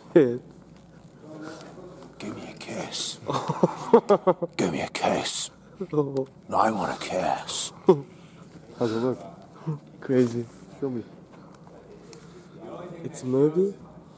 Shit. Give me a kiss. Give me a kiss. No, I want a kiss. How's it look? Crazy. Show me. It's a movie?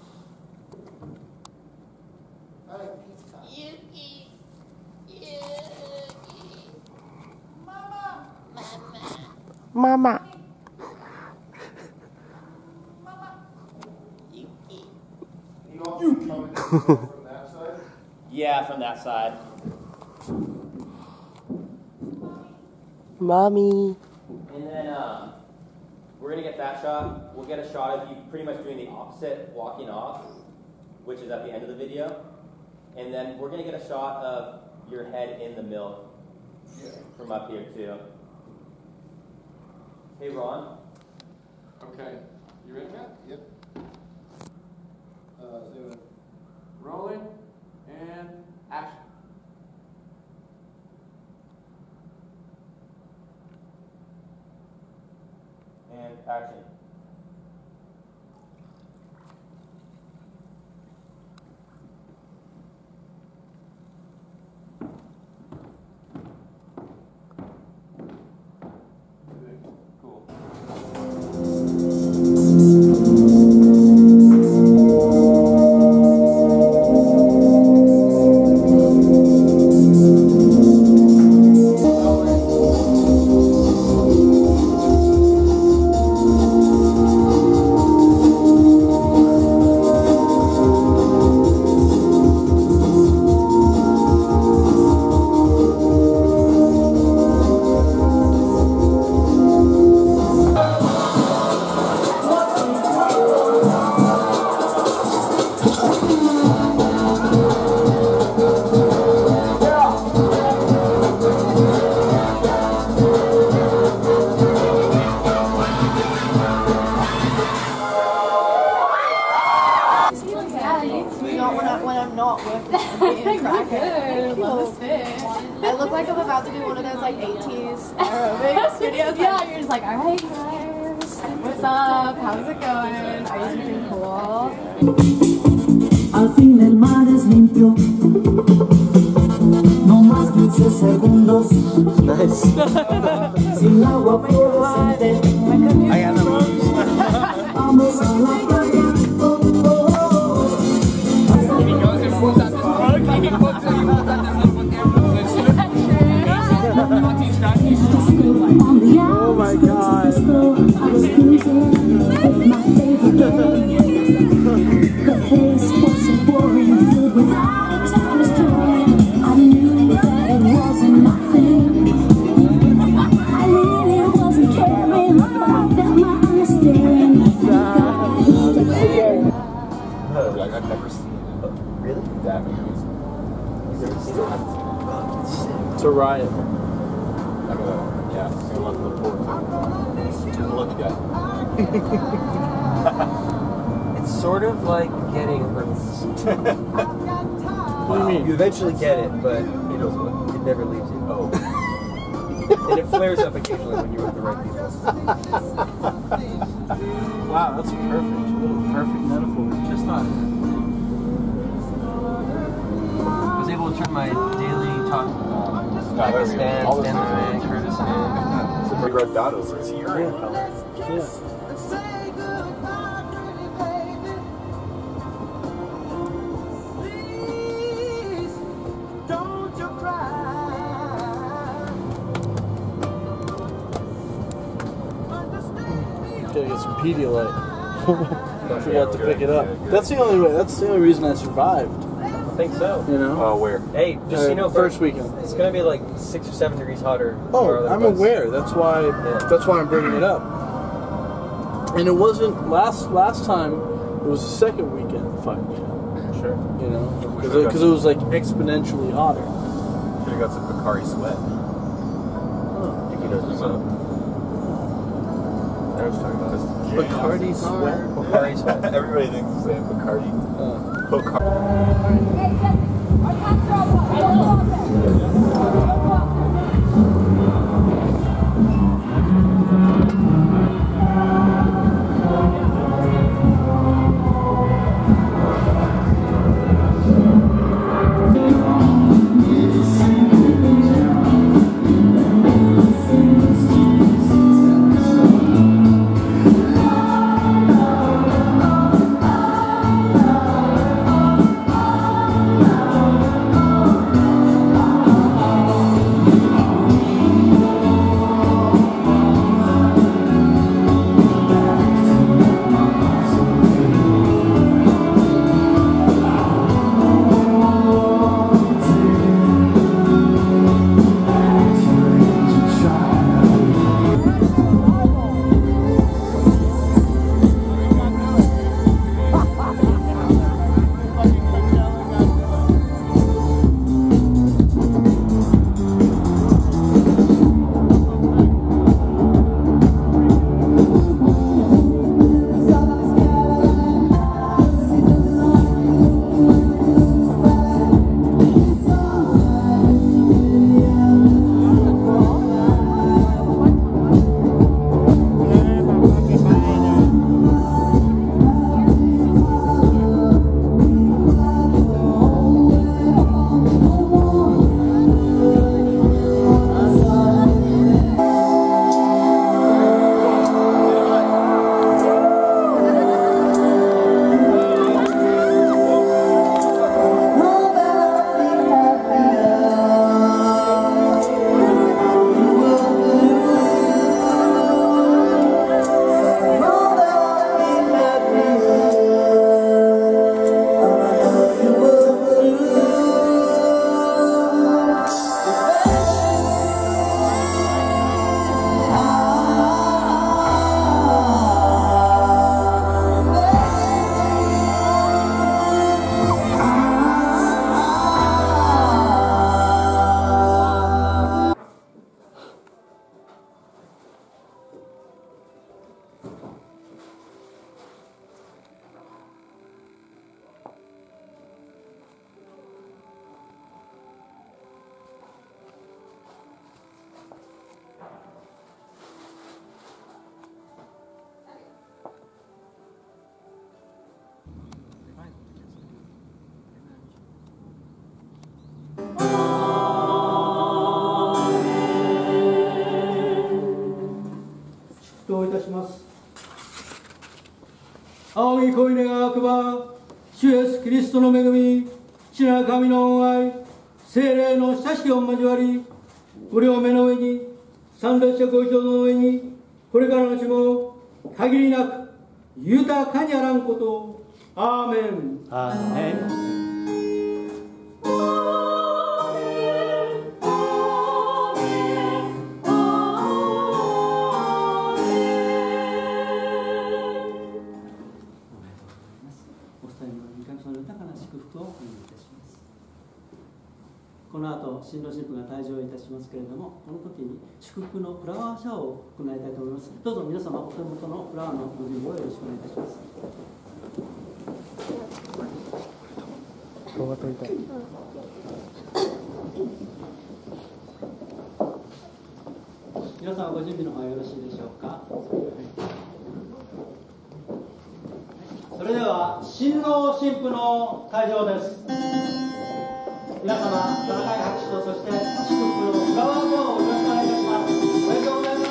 Mama. Yeah, from that side. Mommy. And then we're gonna get that shot. We'll get a shot of you pretty much doing the opposite, walking off, which is at the end of the video. And then we're gonna get a shot of your head in the milk from up here too. Hey, Ron. Okay. You ready, Matt? Yep. Rolling and action. And action. I look like I'm about to do one of those like 80s aerobics videos. Yeah, you're just like, alright guys, what's up? How's it going? Are you doing cool? Al fin el mar es limpio. No más 15 segundos. Nice. Sin agua fluorescente. I got them. Vamos a la playa. Oh my god. I've never seen it. Really? That movie. It's a riot. I'm gonna look forward to it. Look at It's sort of like getting herpes. What do you mean? You eventually get it, but it never leaves you. Oh. And it flares up occasionally when you're with the right people. Wow, that's perfect. Perfect metaphor. Just thought. I was able to turn my daily talk Pakistan, Stanley, Kurdistan. It's a big red dot over it. It's urine color. Yeah. Gotta get some Pedialyte. I forgot to pick it up. That's the only way. That's the only reason I survived. I think so. You know? Oh, where? Hey, just so you know, first weekend. It's gonna be like 6 or 7 degrees hotter. Oh, I'm aware. That's why. Yeah. That's why I'm bringing it up. And it wasn't last time. It was the second weekend fight. Sure. You know, because it was like exponentially hotter. Should have got some Bacardi Sweat. Oh. You know, I was talking about this. Bacardi Sweat. Bacardi Sweat. Everybody thinks the same. Bacardi. Bacardi. します。仰ぎ恋願わくば、主イエスキリストの恵み、父なる神の恩愛、聖霊の親しき御交わり、ご両目の上に、参列者ご一同の上に、これからのちも限りなく豊かにあらんことを。アーメン。アーメン。この後、新郎新婦が退場いたしますけれども、この時に祝福のフラワーシャワーを行いたいと思います。どうぞ皆様、お手元のフラワーのご準備をよろしくお願いいたします。皆様、ご準備の方はよろしいでしょうか。それでは、新郎新婦の退場です。皆様、温かい拍手と、そして祝福のフラワーシャワーをよろしくお願いいたします。おめでとうございます。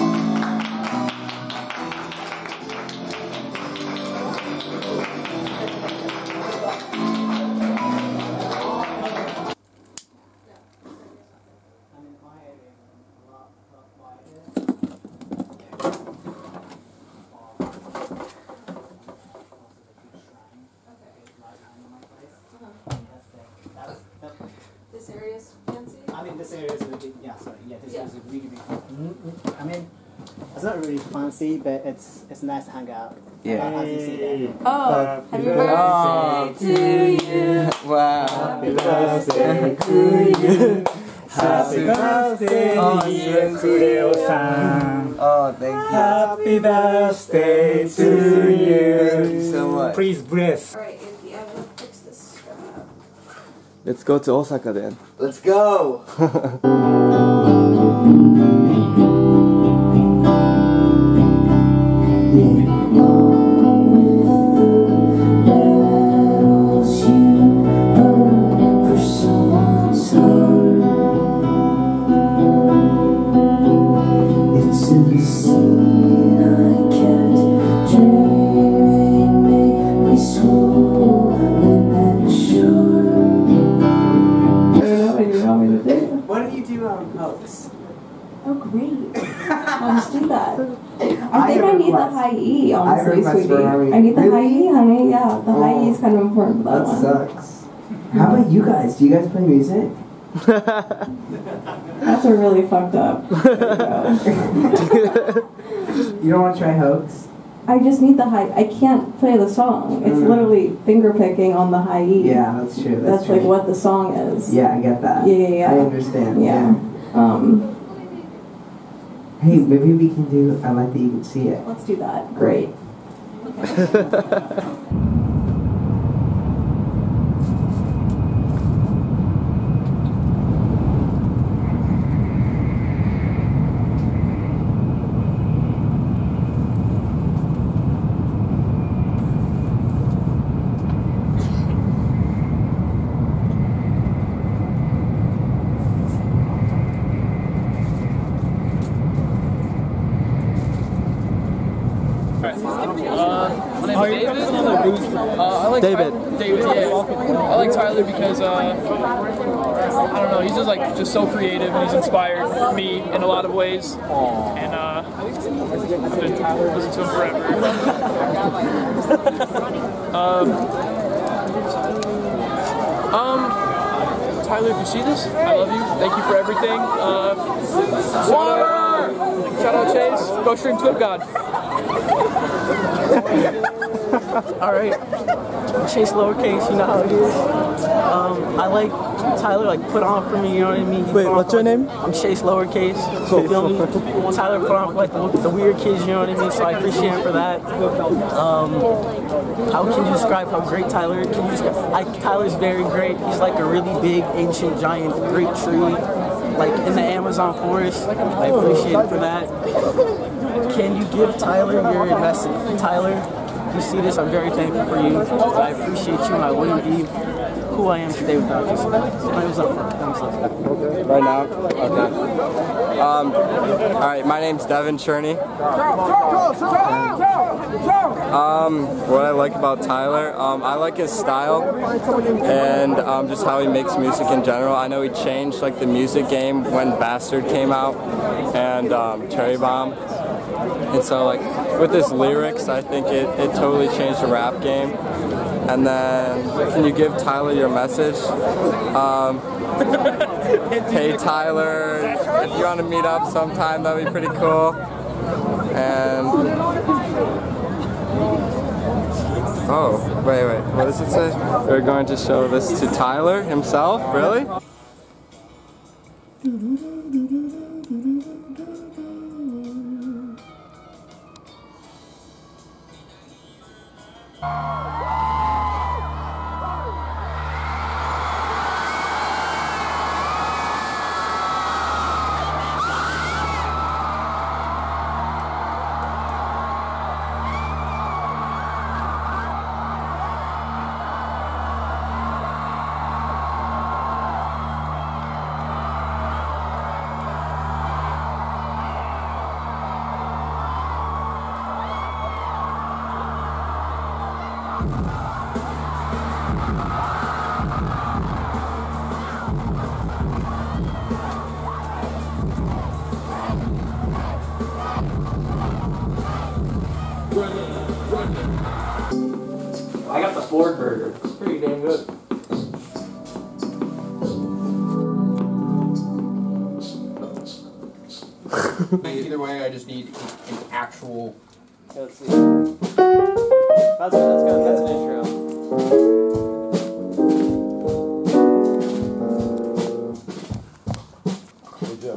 This area is fancy? I mean, this area is really, yeah, sorry, yeah, this is really big. I mean, it's not really fancy, but it's nice to hang out. Yeah. As you see there. Oh, happy birthday to you. Wow. Happy birthday to you. Happy birthday, dear Kureo-san. Oh, thank you. Happy birthday to you. Thank you so much. Please bless. Alright, Izzy, I'm gonna fix this strap. Let's go to Osaka then. Let's go! Why don't you do hoax? Oh, great. I'll just do that. I think I need the high E, honestly, sweetie. I need the high E, honey. Yeah, the high E is kind of important for that one. That sucks. How about you guys? Do you guys play music? That's a really fucked up. You don't want to try hoax? I just need the high. I can't play the song. It's literally finger picking on the high E. Yeah, that's true. That's true. like what the song is. Yeah, I get that. Yeah. I understand. Yeah. Hey, maybe we can do I Like That You Can See It. Let's do that. Great. My name's David. I like David, yeah. I like Tyler because I don't know, he's just so creative and he's inspired me in a lot of ways. And I've been listening to him forever. Tyler, if you see this, I love you. Thank you for everything. Shout out Chase. Go stream Twip God. Alright, Chase lowercase, you know how it is. I like Tyler put on for me, you know what I mean? Wait, what's your name? I'm Chase lowercase, you feel me? Tyler put on for the weird kids, you know what I mean? So I appreciate him for that. How can you describe how great Tyler is? Tyler's very great. He's like a really big, ancient, giant, great tree, in the Amazon forest. I appreciate him for that. Can you give Tyler your investment? Tyler, if you see this, I'm very thankful for you. I appreciate you, and I wouldn't be who I am today without you. So, thumbs up. Right now? Okay. Alright, my name's Devin Cherney. What I like about Tyler, I like his style and just how he makes music in general. I know he changed like the music game when Bastard came out and Cherry Bomb. And so like with his lyrics, I think it totally changed the rap game. And then, can you give Tyler your message? Hey Tyler, if you want to meet up sometime, that'd be pretty cool. And oh, wait, what does it say? We're going to show this to Tyler himself, really? I got the Ford burger. It's pretty damn good. Either way, I just need an actual. Let's see. That's an intro. Good job.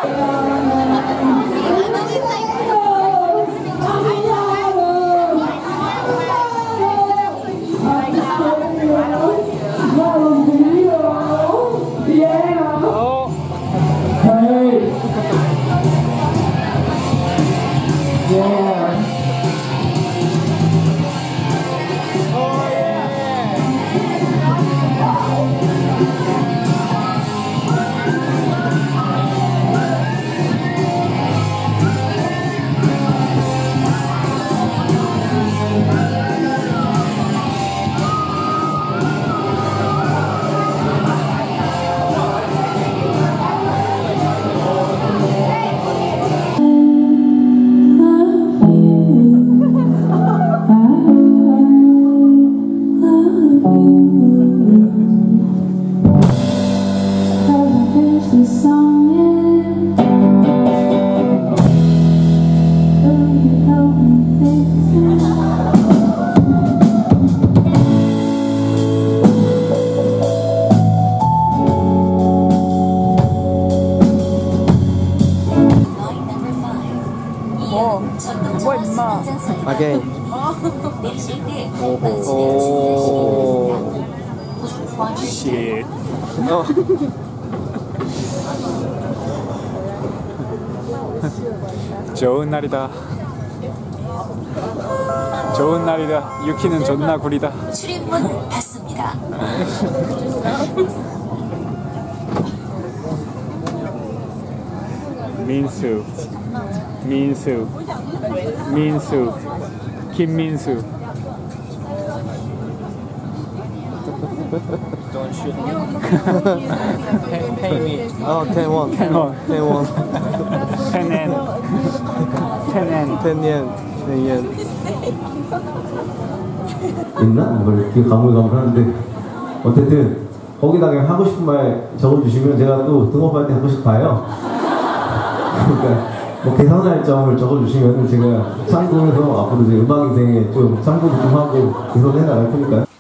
Again. Shit. 좋은 날이다. 좋은 날이다. 유키는 존나 구리다. 출입문 닫습니다. 민수, 민수, 민수, 김민수. Don't shoot me. Pay me. Oh, 10 won. 10 won. 10 won. 10 yen. 10 yen. 10 yen. 10 yen. 있나? 뭘 이렇게 가물가물하는데 어쨌든 거기다 그냥 하고 싶은 말 적어주시면 제가 또 등업할 때 한 번씩 봐요. 그러니까 뭐 개선할 점을 적어주시면 제가 참고해서 앞으로 제 음악 인생에 좀 참고도 좀 하고 개선해 나갈 테니까요.